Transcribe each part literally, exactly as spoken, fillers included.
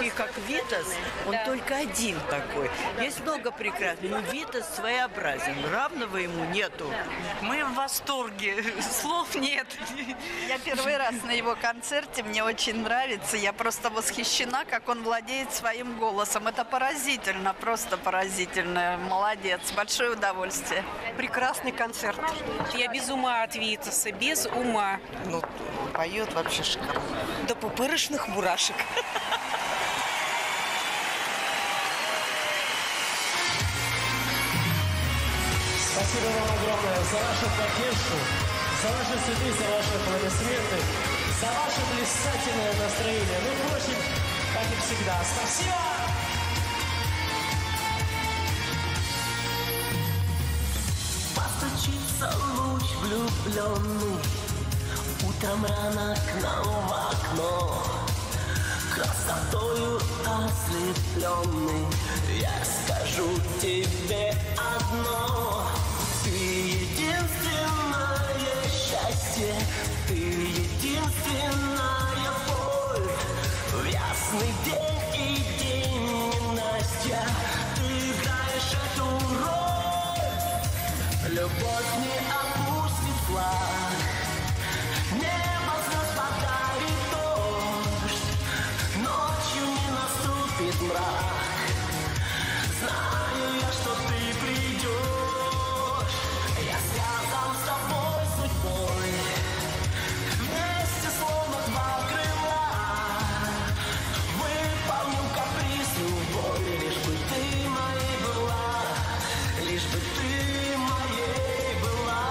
такие, как Витас, он да. только один такой. Есть много прекрасных, но Витас своеобразен, равного ему нету. Мы в восторге, слов нет. Я первый раз на его концерте, мне очень нравится, я просто восхищена, как он владеет своим голосом. Это поразительно, просто поразительно. Молодец, большое удовольствие. Прекрасный концерт. Я без ума от Витаса, без ума. Ну, поет вообще шикарно. До пупырочных мурашек. Спасибо вам огромное за вашу поддержку, за ваши цветы, за ваши аплодисменты, за ваше блистательное настроение. Ну, впрочем, как и всегда. Спасибо! Постучится луч влюбленный утром рано к нам в окно, красотою ослепленный. Я скажу тебе одно: ты единственное счастье, ты единственная боль. В ясный день и день ненастья ты играешь эту роль. Любовь не опустит флаг, небо звезд подарит дождь, ночью не наступит мрак. Знаю я, что ты придешь, я связан с тобой судьбой, вместе словно два крыла. Выполню каприз любой, лишь бы ты моей была, лишь бы ты моей была.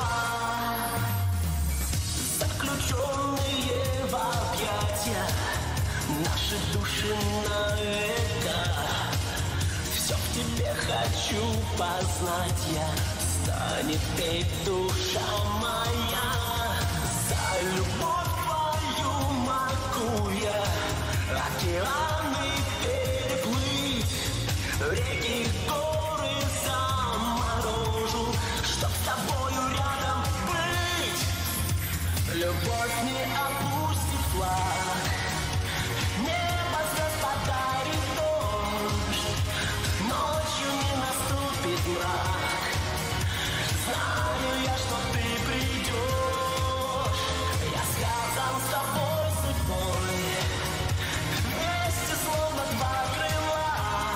Заключенные в объятия наши души навека. Все в тебе хочу познать я, станет петь душа моя. За любовь твою могу я океаны переплыть, реки, горы заморожу, чтоб с тобою рядом быть. Любовь не опустит флаг, небо звезд подарит дождь, ночью не наступит мрак. Знаю я, что ты придешь, я связан с тобой судьбой, вместе словно два крыла.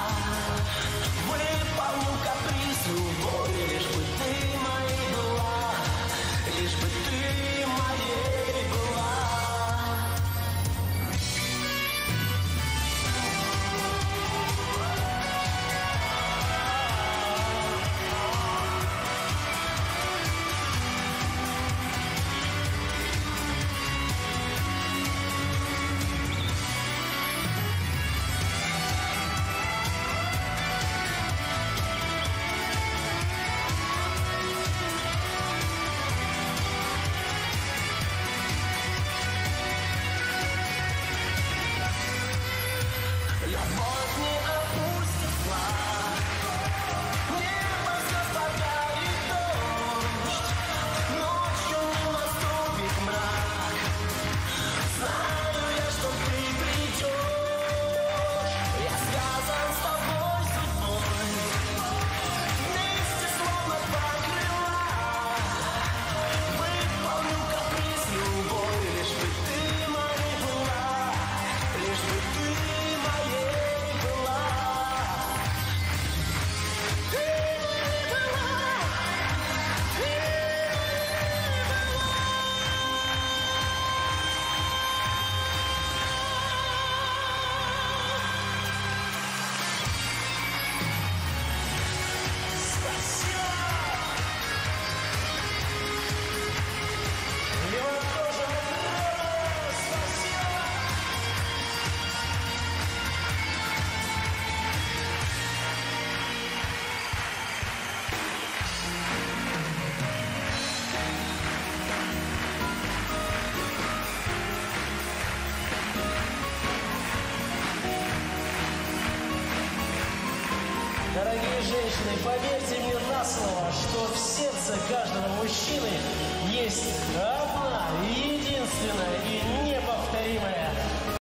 Выполню каприз любой, лишь бы ты моей была, лишь бы ты моей была. Любовь не опустит флаг, небо звезд подарит дождь, ночью не наступит мрак. Знаю я, что ты придешь, я связан с тобой судьбой, вместе словно два крыла. Выполню каприз любой, лишь бы ты моей была, лишь бы ты моей была. Ты моей была, ты Спасибо! И вам тоже огромное спасибо! Дорогие женщины, поверьте мне на слово, что в сердце каждого мужчины есть одна, единственная и не